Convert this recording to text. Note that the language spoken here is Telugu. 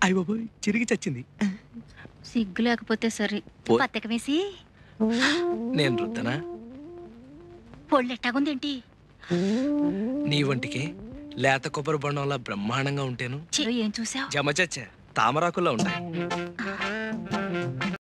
అయ్య బాబోయ్ చిరిగి చచ్చింది. సిగ్గు లేకపోతే సరే. పత్తక వేసి నేను రుద్దనా? పొళ్ళెట్టాగుందేంటి? నీ వంటికి లేత కొబ్బరి బొండంలా బ్రహ్మాండంగా ఉంటేను ఏం చూసావు? జమ చచ్చా తామరాకుల్లో ఉంటాయి.